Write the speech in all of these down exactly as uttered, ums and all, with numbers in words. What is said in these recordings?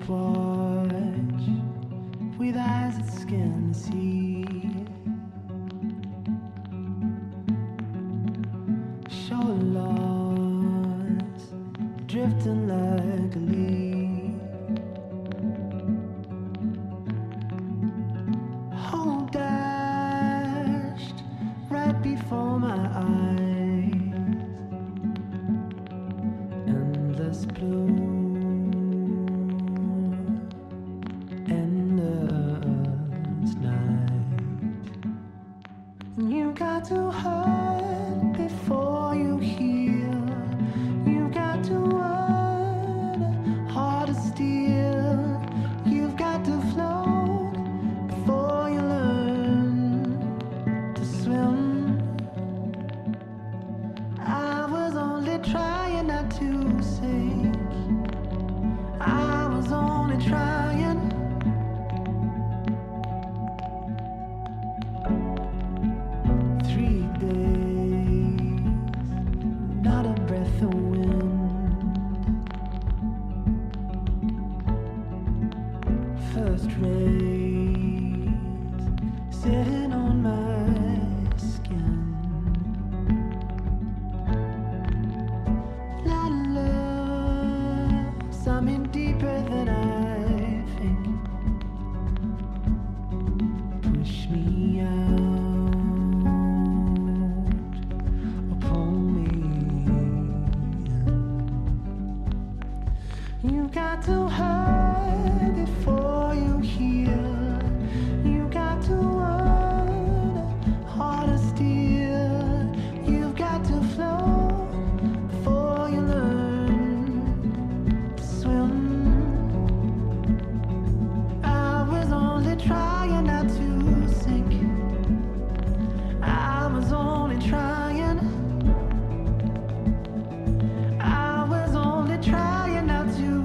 watch with eyes that scan the sea. Shore lost, drifting like a leaf. Whole dashed right before my eyes. Endless blue. You got to hurt before you heal. You got to run, heart of steel. You've got to float before you learn to swim. I was only trying not to sink. I was only trying. Not a breath of wind. First rays sitting on my skin. Not love, something deeper than I think. Push me out. You got to hurt before you heal. You got to run, heart of steel. You've got to float before you learn to swim. I was only trying not to sink. I was only trying. I was only trying not to.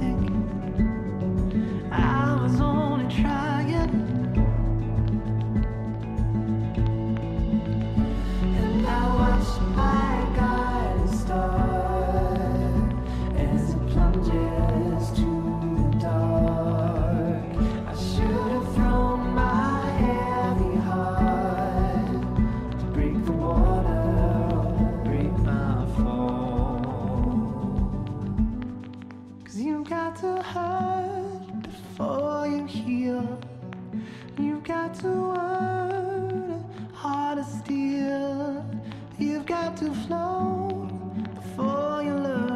You got to hurt before you heal. You've got to run, heart of steel. You've got to float before you learn.